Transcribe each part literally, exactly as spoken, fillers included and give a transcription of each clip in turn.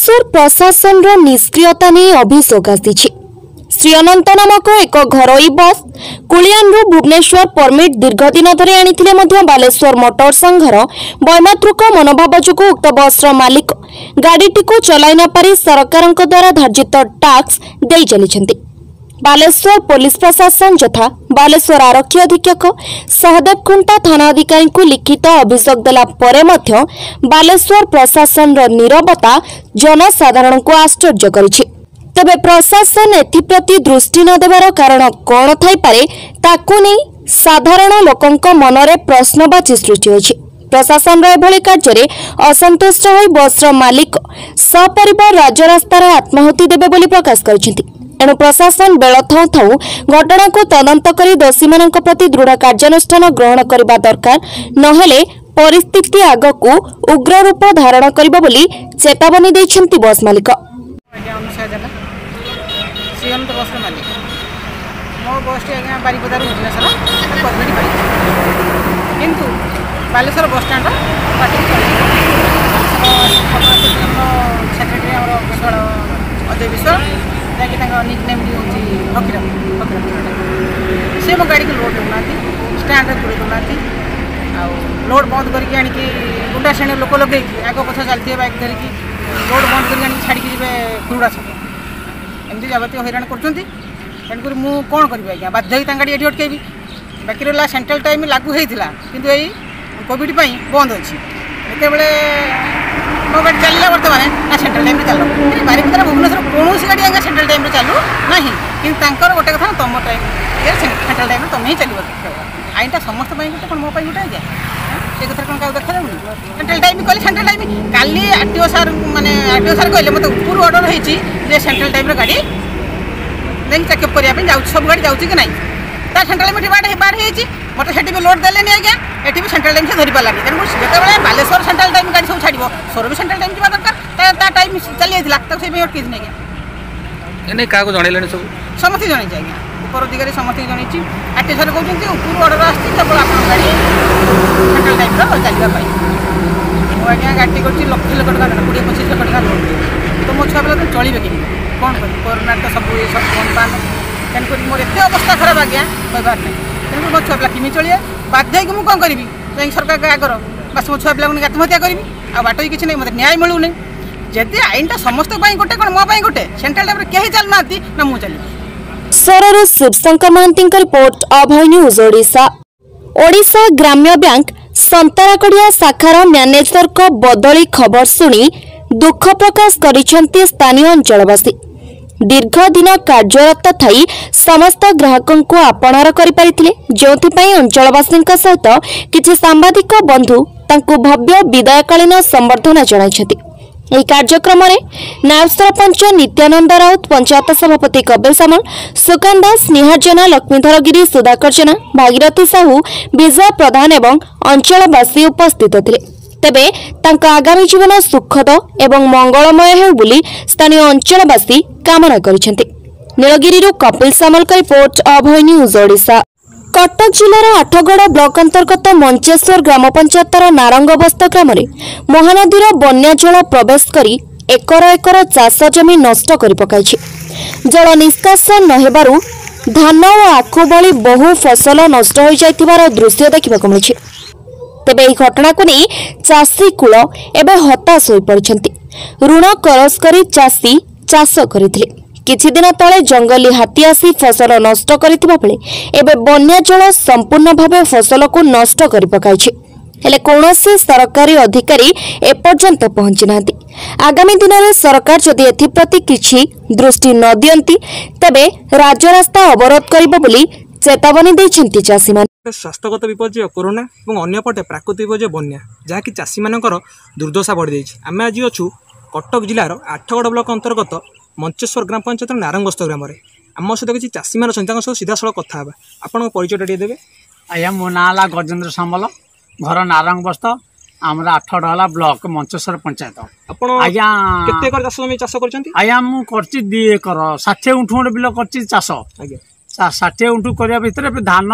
बालेश्वर प्रशासन निष्क्रियता नहीं अभियोग आसी श्री अनंत नामक एक घरोई बस कुलियानरू भुवनेश्वर परमिट दीर्घ दिन धरी आनी बालेश्वर मोटर संघर वैमातृक मनोभाव जो उक्त बस मालिक गाड़ीटी को चलाई न पारि सरकार द्वारा धार्जित टैक्स दे चली बालेश्वर पुलिस प्रशासन यथा बालेश्वर आरक्षी अधीक्षक सहदेव खुंटा थाना अधिकारी को लिखित अभियोग देला परे मध्य बालेश्वर प्रशासन नीरवता जनसाधारण को आश्चर्य करिछि। तेबे प्रशासन एथिप्रति दृष्टि न देवार कारण कौन थाई पारे ताकू नहीं साधारण लोकंक मनरे प्रश्नवाची सृष्टि होछि। प्रशासन एभली कार्य असंतुष्ट होई बस मालिक सपरिवार राजरास्तार आत्माहुति देबे बोली प्रकाश करिसेंति। एणु प्रशासन बेल थाऊ थाऊ घटना को तदंत कर दोषी मान प्रति दृढ़ कार्यानुष्ठान ग्रहण करने दरकार नहेले परिस्थिति आगकू उग्र रूप धारण करिबो बोली चेतावनी दैछन्ति बस मालिक। बालेश्वर बस स्टाण्ड सेक्रेटरी अजय विश्वास जहाँकि निक नेम भी हूँ फकीरा फकीरा सी मो गाड़ी को लोड देना स्टाण्ड पूरे देना लोड बंद करके आनिकी गुंडा श्रेणी लोक लगे आग पछ चलती बाइक धरिकी लोड बंद करके छाड़ी जी खुरुड़ा सब एमती जबती हईराण कर तेणुक मुझे कौन करी आज्ञा बाध्य गाड़ी ये अटकैबी बाकी रहा सेंट्रल टाइम लागू होता कि यही कोविड बंद अच्छी जिते मो गाड़ी चलला बर्तमान ना सेंट्रल टाइम चलो बारिपदा भुवनेश्वर कौन गाड़ी आगे सेंट्रल टाइम चलू ना कि गोटे कथा तुम टाइम सेंट्रल टाइम तुम ही चलो आईनटा समस्त गोटे कौन मो गोटे आज्ञा से कथा कौन क्या देखा सेंट्रल टाइम कहली सेंट्रल टाइम काली आरटीओ सार माने आरटीओ सार कहले मत ऊपर ऑर्डर होती सेंट्रल टाइम गाड़ी नहीं चेकअप करने जाऊँ सब गाड़ी जाऊँगी कि नहीं तार सेंट्रल टाइम बाढ़ बाढ़ होती मत से भी लोड देले आज्ञा ये भी सेंट्रल टाइम से धरी पारानी तेणु जो बालेश्वर सेंट्रल टाइम गाड़ी सब छाड़ सोर भी सेंट्रल टाइम जावा दरकार टाइम चली जाता से अटकी आज्ञा क्या जन सब समस्त जन आज्ञा ऊपर अधिकारी समस्त जन आरटी सर कहते ऊपर ऑर्डर आती केवल आप गाड़ी सेंट्रल टाइम चलवाई मुझे आज्ञा गाड़ी कर लक्ष लक्ष टका कोड़े पचिश लक्ष टका लोड तो मो छुआ पिला तो चलिए कि कौन कर कोरोना तो सब सब बंद बांध तेणुक मोर एत अवस्था खराब आज्ञा कहबार नहीं तेणुक मो छुआ पिला किमी चलिए बाध्य मुझे कौन करी जाए सरकार आगर बस मो छुआ पिला आत्महत्या करी आ बाट किसी नहीं मतलब न्याय मिलूनी जदि आईनटा समस्त गोटे कौन मो गोटे सेंट्रल टाइम कहीं चलना ना मुझे चली। सोररू शिवशंकर महांती रिपोर्ट अभय न्यूज ओडिशा। ओडिशा ग्राम्य बैंक संतराकड़िया शाखार मैनेजर को बदली खबर शुणी दुख प्रकाश करिसेंति स्थानीय अंचलवासी। दीर्घ दिन कार्यरत थाई समस्त ग्राहकों को आपणार करिपारिथिले जोथिपाई अंचलवासी सहित किछि सांबादिक बंधु तांकु भव्य विदायकालीन संबर्धना जणाइछथि। ଏହି କାର୍ଯ୍ୟକ୍ରମରେ ନାୟବ ସରପଞ୍ଚ ନିତ୍ୟାନନ୍ଦ ରାଉତ, ପଞ୍ଚାୟତ ସଭାପତି କବିର ସାମଲ, ସୁକାନ୍ତ ଦାସ, ନିହାର ଜେନା, ଲକ୍ଷ୍ମୀଧର ଗିରି, ସୁଧାକର ଜେନା, ଭାଗୀରଥୀ ସାହୁ, ବିଜୟ ପ୍ରଧାନ ଏବଂ ଅଞ୍ଚଳବାସୀ ଉପସ୍ଥିତ ଥିଲେ। ତେବେ ତାଙ୍କ ଆଗାମୀ ଜୀବନ ସୁଖଦ ଏବଂ ମଙ୍ଗଳମୟ ହେଉ ବୋଲି ସ୍ଥାନୀୟ ଅଞ୍ଚଳବାସୀ କାମନା କରିଛନ୍ତି। ନୀଳଗିରିରୁ କପିଲ ସାମଲଙ୍କ ରିପୋର୍ଟ ଅଭୟ ନ୍ୟୁଜ ଓଡ଼ିଶା। कटक जिलार आठगड़ ब्लॉक अंतर्गत मंचेश्वर ग्राम पंचायतर नारंगबस्त ग्राम महानदीर बन्या जल प्रवेश करी एकर एकर चाष जमी नष्ट कर पकाइछि। जल निष्कासन नहेबारु धान और आखु भली बहु फसल नष्ट हो जाइथिबार दृश्य देखा मिली। तेबे एही घटना को नहीं चाषी कूल एबे हताश हो पड़िछन्ति। ऋण करज करी चाषी चाष करिथिले। किछि दिन तले जंगली हाथी आसी फसल नष्ट करिथिबा बेले एबे बन्या जल संपूर्ण भावे फसल को नष्ट करि पकाइछि। हेले कोनोसी सरकारी अधिकारी एपर्यंत पहुंची नांती। आगामी दिन में सरकार जदि एथि प्रति किछि दृष्टि न दियंती तबे राजरास्ता अवरोध करिबो बोली चेतावनी दैछन्ति चाषी मान। स्वास्थ्यगत विपर्यय कोरोना और अन्यपटे प्राकृतिक विपर्यय बन्या जहाँकि चाषी मानकर दुर्दशा बढ़ी जाइछि। आमे आज अछु कटक जिलार आठगड़ ब्लॉक अंतर्गत मंचेश्वर ग्राम पंचायत नारंगबस्त ग्राम आम सहित किसी चाषी मैंने सहित सीधा सड़क कथा आपण परिचय टे देवे। आज्ञा मो ना गजेन्द्र सामल घर नारंगबस्त आम आठगड़ ब्लॉक मंचेश्वर पंचायत। आज्ञा केते एकर चाष जमी चाष करछंती? आज्ञा मु करछि दो एकर षाठी उंठु खंड बिल करछि चाष। आज्ञा षाठी उंठु करिया भितर धान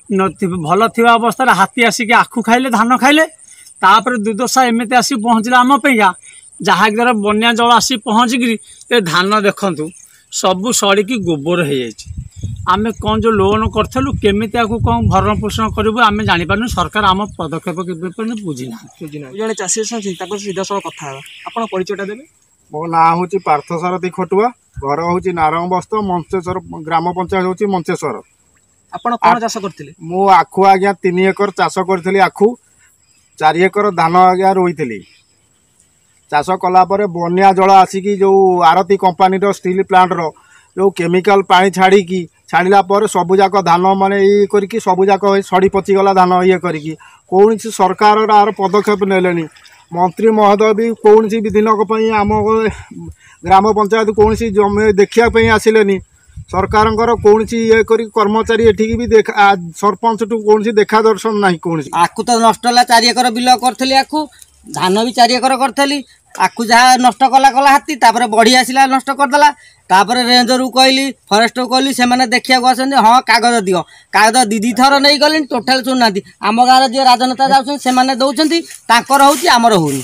भल थिबा अवस्था हाथी आसिक आखु खाइले धान खाइले तापर दुर्दशा एमती आसी पहुँचला आम पैया जहाँद्वारा बन्या जल आसी पहुँचिकी धान देखु सबू सड़क गोबर हो जाए आम कौन जो लोन करूँ केमी कौन भरण पोषण करूँ आम जापार सरकार आम पदक्षेप बुझीना जड़े चाषी सीधा सड़क कथा आप परिचयटा देवे मो ना हूँ पार्थ सारथी खटुआ घर हूँ नारंग बस्त मंचेश्वर ग्राम पंचायत हूँ मंचेश्वर आपण कौन चाष करथिले मु आखु आज्ञा तीन एकर चाष करथिली आखु चार एकर धान आज्ञा रोईथिली चाष कला परे बन्या जल आसिकी जो आरती कंपानी स्टील प्लांट रो जो केमिकल पानी छाड़ी की छाड़िला पर सबुजाक धान माने ये करके सबुजाक सड़ी पचिगला धान ये करके कौन सरकार आर पदक्षेप नेलेनी मंत्री महोदय भी कौन विधिनक आम ग्राम पंचायत कौन जमी देखापी आसिलेनी सरकार कौन ये कर्मचारी एठिकी भी देखा सरपंच टू कौन देखा दर्शन ना कौन आखु तो नष्ट है चार एकर बिल करी आखु धान भी चार एकर करी आखु जहाँ नष्ट कला कला हाथी तापर बढ़ी आसला नष्ट करदेला तापर रेंजर को कहली फरेस्ट को कहली से देखा आसते हाँ कागज दियो कागज दी दी थर नहीं गले टोटाल शुणुना आम गाँव जो राजनेता जाऊँ दौरान ताकर होची आमर होनी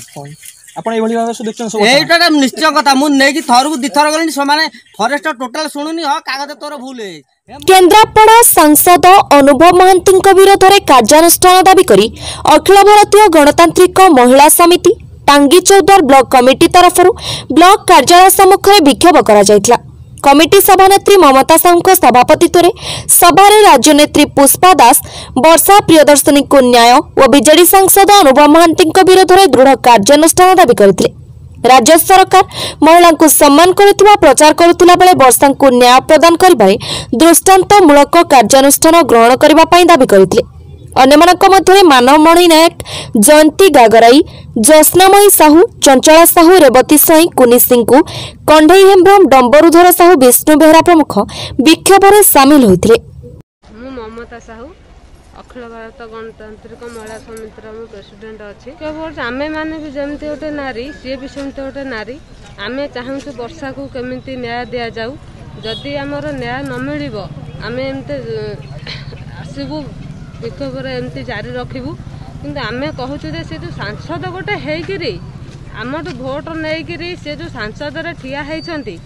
एटा निश्चय कथा मुझे थर को दिथर गले से फरेस्ट टोटाल शुणुनी हाँ कागज तोर भूल है केन्द्रापड़ा सांसद अनुभव महांती विरोध में कार्यानुष्ठान दाबी करी अखिल भारतीय गणतांत्रिक महिला समिति टांगी चौद्वार ब्लॉक कमिटी तरफ ब्लॉक कार्यालय सम्मुख में विक्षोभ करा कमिटी सभानेत्री ममता साहू सभापतित्व में सभा राज्यनेत्री पुष्पा दास वर्षा प्रियदर्शनी को न्याय और बीजेडी सांसद अनुभव महांती विरोध में दृढ़ कार्यानुष्ठान दाबी करथिले। राज्य सरकार महिला को सम्मान करुवा प्रचार करुला बेले वर्षा को न्याय प्रदान करिबारे दृष्टांतमूलक कार्यानुष्ठान ग्रहण करने दाबी करथिले। अन्यमानक मध्य मानवमणि नायक जयंती गागराई ज्योत्स्नामयी साहू चंचला साहू रेवती साई कुनी सिंह को कंढई हेम्ब्रम डंबरुधर साहू विष्णु बेहरा प्रमुख विक्षोभ में सामिल होते। ममता साहू अखिल भारत गणतांत्रिक महिला समितिर मु प्रेसिडेंट अच्छी केवल आम मैंने भी जमी गोटे नारी सी भी सेमती गोटे नारी आम चाहूँ वर्षा को केमी न्याय दि जाऊ जदि आमर न्याय न मिल आम एमती आसबू विक्षोभ एमती जारी रखू कि आम कहूँ से जो सांसद गोटे होकि आम भोट नहीं से जो सांसद ठिया होती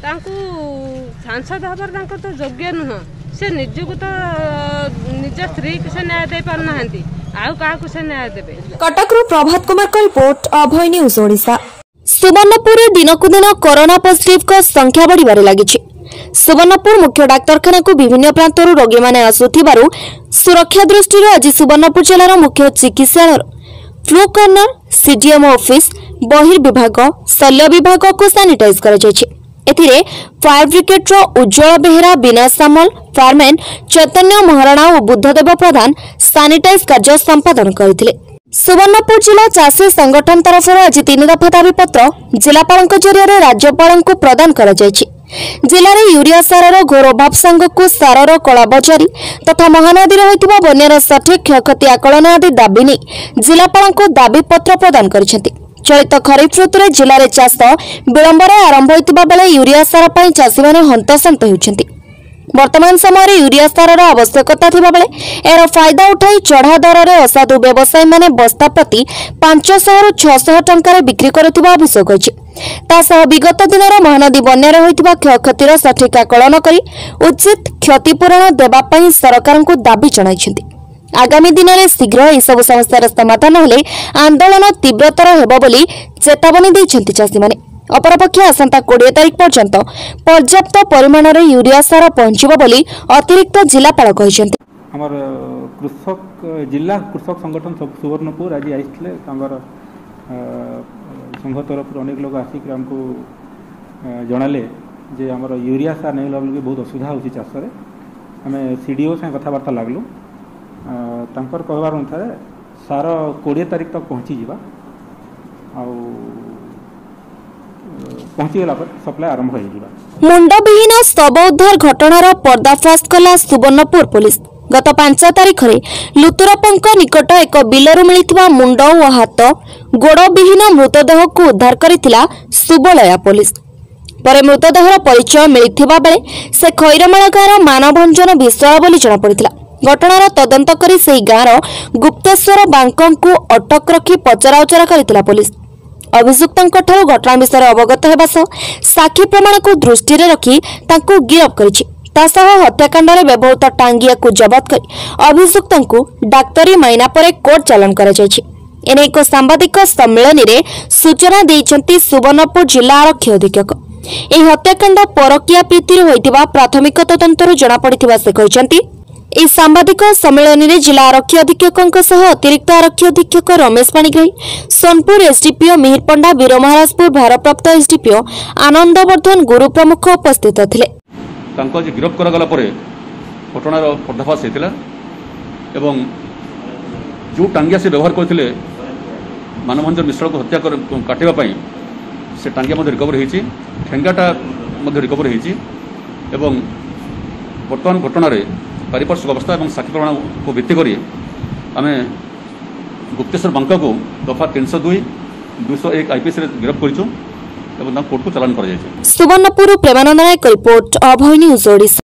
सांसद हबार तो योग्य नुह से निजक तो निज स्त्री को से न्याय दे पारना आउ क्या से न्याय देवे। कटक प्रभात कुमार का रिपोर्ट अभय न्यूज ओडिशा। सुवर्णपुर दिनकु दिन कोरोना पॉजिटिव संख्या बढ़िबारे लागिछि। सुवर्णपुर मुख्य डाक्तरखाना को विभिन्न प्रांतरू रोगी माने आसुथिबारु सुरक्षा दृष्टि आज सुवर्णपुर जिलार मुख्य चिकित्सालय फ्लू कर्नर सीडीएम ऑफिस बहिर्विभाग शल्य विभाग को सानिटाइज करा जायछि। एथिरे फायर ब्रिगेड रो उज्जवल बेहरा बिना सामल फायरमैन चैतन्य महाराणा और बुद्धदेव प्रधान सानिटाइज कार्य संपादन करथिले। सुवर्णपुर जिला चाषी संगठन तरफ आज तीन दफा दाबी पत्र जिलापाल जरिए राज्यपाल को प्रदान करा जायछि। जिले में यूरिया सार घोर अभाव सांगक सार कलाबजारी तथा महानदी होता बन्यार सठिक क्षयक्षति आकलन आदि दाबी नहीं जिलापाल को दाबी पत्र प्रदान करिसेंति। चलित खरीफ ऋतु में जिले में चाष विलंब आरंभ होता बेले यूरिया सार पर चाषी मैंने हंतसंत होती। वर्तमान समय यूरिया सार आवश्यकता थिबा बेले एरो फायदा उठाई चढ़ा दर में असाधु व्यवसायी माने बस्ता प्रति पांच सौ रु छह सौ टंका विक्री करुथिबा अभियोग होइछि। तासह विगत दिन महानदी बन्यार होइथिबा क्षयक्षतिर सठिक आकलन करी उचित क्षतिपूरण देबा पई सरकार को दाबी जणाइछन्ति। आगामी दिन में शीघ्र यह सब समस्यार समाधान हेले आंदोलन तीव्रतर हेबो बोली चेतावनी दैछन्ति चाषी माने। अपरपक्षे आसंता बीस तारिख पर्यंत पर्याप्त परिमाण में यूरिया सार पहुंचबो बोली अतिरिक्त जिलापाल कहिसेंति। हमर कृषक जिला कृषक संगठन सुवर्णपुर आज आइसले तांगर संघ तरफ अनेक लोग आसिक हमको जनाले जे हमर यूरिया सार नहीं लगे बहुत असुविधा होची चाष रे आम सीडीओ से कथबार्ता लागलु तांकर कहबार अनुसार सार बीस तारिख तक पहुँची जीवा आ पहुँचीगला सप्लाई आरंभ हो। मुंडविहीन शव उद्धार घटनार पर्दाफाश कला सुवर्णपुर पुलिस। गत पांच तारिख में लुतुरपंक निकट एक बिलरू मिलिथिबा मुंड और हाथ गोड़विहीन मृतदेह को उद्धार करिथिला सुबलया पुलिस। पर मृतदेहर परिचय मिलिथिबा बेले से खैरमाला गाँव मानभंजन विश्वास बोली जଣାपड़िथिला। घटनार तदंत करी सेही गाँव गुप्तेश्वर बांकं को अटक रखी पचराउचरा करिथिला पुलिस। अभियुक्तों घटना विषय अवगत होगा सह साक्षी प्रमाण को दृष्टि रखी गिरफ कर हत्याकांड में व्यवहृत टांगिया को जबत कर अभियुक्तों को डाक्तरी माइना पर कोर्ट चालान कर एने एक सांबादिक सम्मेलन में सूचना देइछंती सुवर्णपुर जिला आरक्षी अधीक्षक। यह हत्याकांड परकिया प्रीति होइतिबा प्राथमिक तदंतर जना पड़िथिबा से कहिसंती। इस सांबादिक सम्मेलन में जिला आरक्षी अधीक्षकों सह अतिरिक्त आरक्षी अधीक्षक रमेश पाणिग्राही, सोनपुर एसडीपीओ मिहिर पंडा, वीरमहाराजपुर भारप्राप्त एसडीपीओ आनंदवर्धन गुरु प्रमुख उपस्थित थिले। तांको जे गिरफ करागला परे घटनार पर्दाफाश होइतिला एवं जो टांगिया से व्यवहार करथिले मानवरंजन मिश्र को हत्या कर काटिबा पई से टांगिया मध्ये रिकवर होईछि, ठेंगाटा मध्ये रिकवर होईछि एवं वर्तमान घटना रे पारिपार्श्विक अवस्था और साक्षी प्रमाण को भित्ति करी आमे गुप्तेश्वर बांका को दफा तीन सौ दुई दुई सौ एक आईपीएस गिरफ्त कर कोर्ट को चालान कर। Subarnapur Premanand Nayak report Abhay news Odisha.